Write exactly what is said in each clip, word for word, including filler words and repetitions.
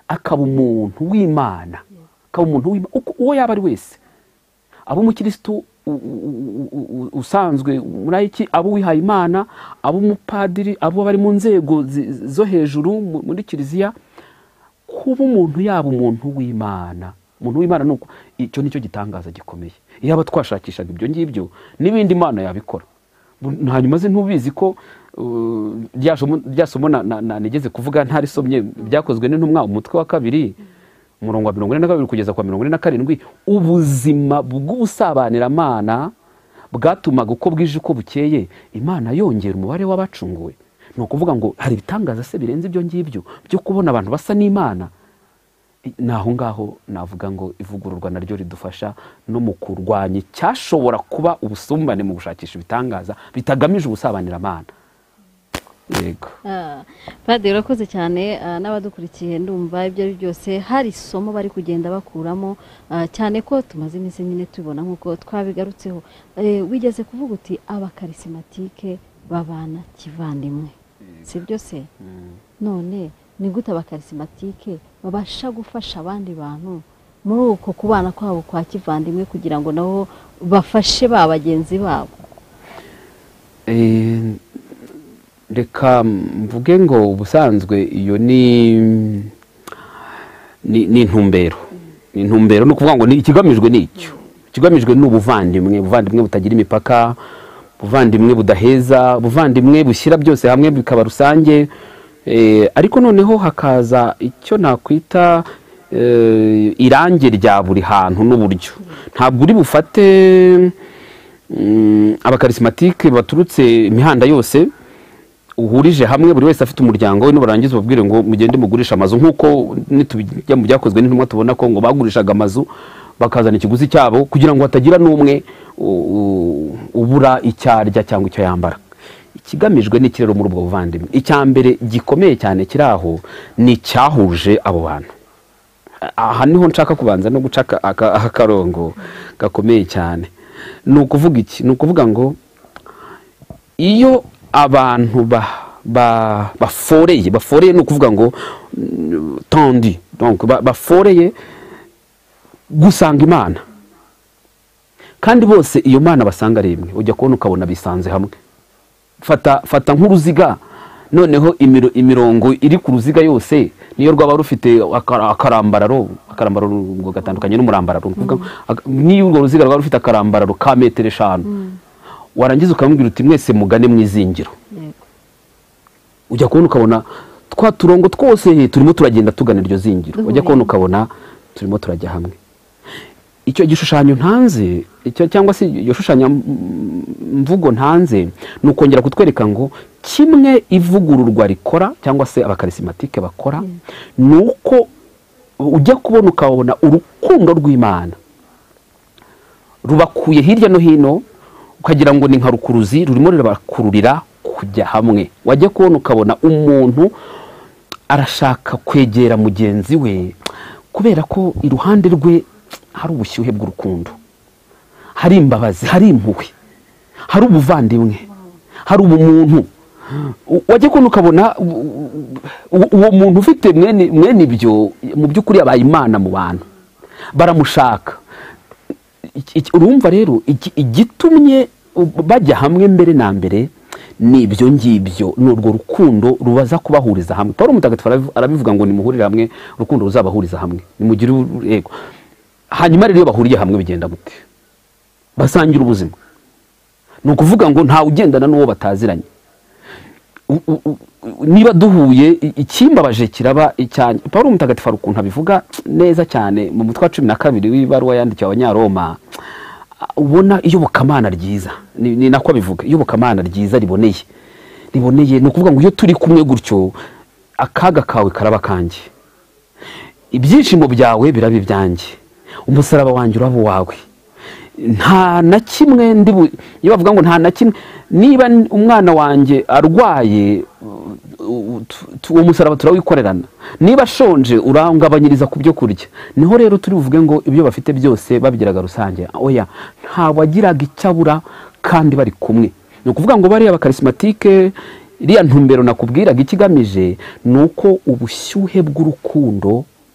akaba umuntu w'Imana, akaba umuntu w'Imana uwo yaba ari wese, abo umukristo usanzwe muri iki, abo wihaye Imana, abo umupadiri, abo bari mu nzego zo hejuru muri kiliziya, kuba umuntu yaba umuntu w'Imana. Umuntu w'Imana nuko icyo nicyo gitangaza gikomeye. Iyo aba twashakishaga ibyo ngibyo n'ibindi Imana yabikora. Hanyuma ze ntubizi ko ryasomo nigeze kuvuga ntarisomye byakozwe n'intumwa umutwe wa kabiri umurongo wa mirongo ine na kabiri kugeza kwa mirongo ine na karindwi, ubuzima bw'ubusabanira-Mana bwatumaga uko bwije uko bukeye Imana yongera umubare w'abacunguwe. Ni ukuvuga ngo hari ibitangaza se birenze ibyo ngibyo byo kubona abantu basa n'Imana. Naho ngaho navuga ngo ivugururwa naryo ridufasha no mu kurwanya icyashobora kuba ubusumbane mu gushakisha ibitangaza bitagamije ubusabanira-Mana. Yego. Ah, Padiri urakoze cyane, n'abadukurikiye ndumva ibyo ari byose hari isomo bari kugenda bakuramo, cyane ko tumaze iminsi nyine tubona nkuko twabigarutseho. Wigeze kuvuga uti abakarisimatike babana kivandimwe, sibyo se? None ni gute abakarisimatike babasha gufasha abandi bantu muri uko kubana kwabo kwa kivandimwe kugira ngo nabo bafashe ba bagenzi babo? Eh, reka mvuge ngo ubusanzwe iyo ni ni intumbero. Ni intumbero no kuvuga ngo ni ikigamijwe n'icyo. Ikigamijwe n'ubuvandimwe, ubuvandimwe butagira imipaka, ubuvandimwe budaheza, ubuvandimwe bushyira byose hamwe bikaba rusange. Eh, ariko noneho hakaza icyo nakwita eh, irange rya buri hantu n'uburyo. Ntabwo uri bufate mm, abakarisimatike baturutse imihanda yose uhurije hamwe buri wese afite umuryango we n'ubarangiza ubabwire ngo mugende mugurisha amazu, nkuko nitubijya mu byakozwe n'intumwa tubona ko ngo bagurishaga amazu bakazana ikiguzi cyabo kugira ngo hatagira n'umwe ubura icyarya cyangwa icyo yambara. Ikigamijwe n'ikirero muri ubwo buvandimwe, icyambere gikomeye cyane kiraho ni cyahuje abo bantu. Aha niho nshaka kubanza no gucaka akarongo gakomeye cyane. Ni ukuvuga iki? Ni ukuvuga ngo iyo abantu ba ba baforeye baforeye no kuvuga ngo tendi, donc baforeye gusanga Imana, kandi bose iyo Mana basanga ari imwe, ujya kubona ukabona bisanze hamwe. Fata fata nk'uruziga, noneho imiro, imirongo iri ku ruziga yose niyo rwaba rufite akarambararo, akarambararo ngo gatandukanye n'umurambararo. Kuvuga niyo urwo ruziga rwaba rufite akarambararo ka metero eshanu, warangiza ukamubwira uti mwese mugane mwizingiro. Ujya kubona ukabona twa turongo twose turimo turagenda tugana iryo zingiro. Ujya kubona ukabona turimo turajya hamwe. Icyo gishushanyo ntanze, icyo cyangwa se iyo shushanya mvugo ntanze, nukongera kutwereka ngo kimwe ivugururwa rikora cyangwa se abakarisimatike bakora, nuko ujya kubona ukabona urukundo rw'Imana rubakuye hirya no hino, ukagira ngo ni nka rukuruzi rurimo rurabakururira kujya hamwe. Wajya kubona ukabona umuntu arashaka kwegera mugenzi we kubera ko iruhande rwe hari ubushyuhe bw'urukundo, hari imbabazi, hari impuhwe, hari ubuvandimwe, hari ubumuntu. Wajya kubona ukabona uwo muntu ufite mwene mwene ibyo mu by'ukuri yabaye Imana mu bantu, baramushaka. Urumva rero igitumye bajya hamwe mbere na mbere ni ibyo ngibyo, n'urwo rukundo rubaza kubahuriza hamwe. Paulo Mutagatifu arabivuga ngo nimuhurire hamwe, urukundo ruzabahuriza hamwe, nimugire yego. Hanyuma rero bahuriye hamwe bigenda gute? Basangira ubuzima. Ni ukuvuga ngo nta ugendana n'uwo bataziranye. Niba duhuye ikimbabaje kiraba icyanye. Paulo Mutagatifu arukuntu abivuga neza cyane mu mutwe wa cumi na kabiri w'ibaruwa yandikiwe Abanyaroma. Ubona iyobokamana ryiza, ni nako abivuga, iyobokamana ryiza riboneye. Riboneye ni ukuvuga ngo iyo turi kumwe gutyo akaga kawe karaba kanjye, ibyishimo byawe biraba ibyanjye, umusaraba wanjye urabo wawe. Nta na kimwe ndi iyo bavuga ngo nta na kimwe, niba umwana wanjye arwaye uwo musaraba turawikorerana, niba shonje urangabanyiriza ku byo kurya. Niho rero turi buvuge ngo ibyo bafite byose babigiraga rusange. Oya, nta wagiraga icyabura kandi bari kumwe. Ni ukuvuga ngo bari abakarisimatike, iriya ntumbero nakubwiraga ikigamije nuko ubushyuhe bw'urukundo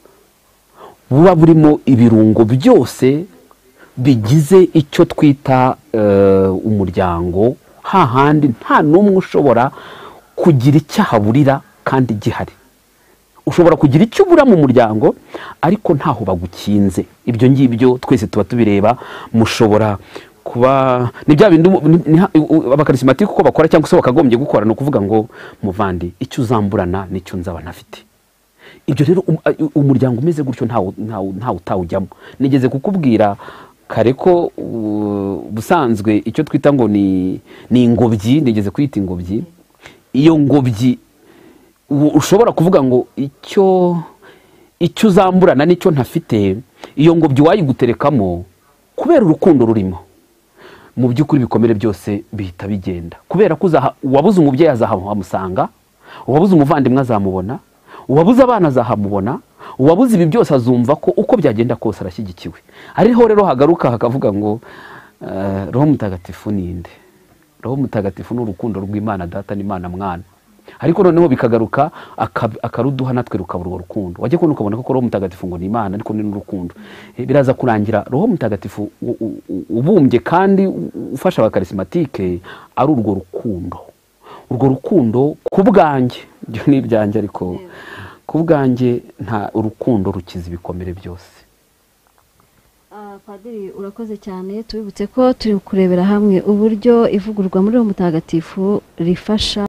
buba burimo ibirungo byose bigize icyo twita umuryango, hahandi nta n'umwe ushobora kugira icyo ahaburira kandi gihari. Ushobora kugira icyo ubura mu muryango ariko ntaho bagukinze. Ibyo ngibyo twese tuba tubireba. Mushobora kuba ni bya bindi abakarismatike uko bakora cyangwa se bakagombye gukora, no kuvuga ngo muvandi icyo uzamburana nicyo nzaba nafite. Ibyo rero umuryango umeze gutyo ntawo ntawo utawujyamo. Nigeze kukubwira kare ko busanzwe icyo twita ngo ni ni ingobyi, nigeze kwita ingobyi. Iyo ngobyi ushobora kuvuga ngo icyo icyo uzamburana nicyo ntafite, iyo ngobyi wayiguterekamo kubera urukundo rurimo, mu by'ukuri ibikomere byose bihita bigenda. Kubera ko wabuze umubyeyi azahamusanga, uwabuze umuvandimwe azamubona, uwabuze abana azahamubona, uwabuze ibi byose azumva ko uko byagenda kose arashyigikiwe. Ariho rero hagaruka hakavuga ngo Roho Mutagatifu ninde? Roho Mutagatifu ni urukundo rw'Imana Data n'Imana Mwana. Ariko noneho bikagaruka akaruduha natwe rukabura urwo rukundo. Wajye kubona ukabona ko Roho Mutagatifu ngo ni Imana ariko ni n'urukundo. Biraza kurangira Roho Mutagatifu ubumbye kandi ufasha abakarismatike ari urwo rukundo. Urwo rukundo kubwanjye, byo ni ibyanjye, ariko kubwanjye nta urukundo rukiza ibikomere byose. Padiri urakoze cyane. Tubibutse ko turi kurebera hamwe uburyo ivugururwa muri Roho Mutagatifu rifasha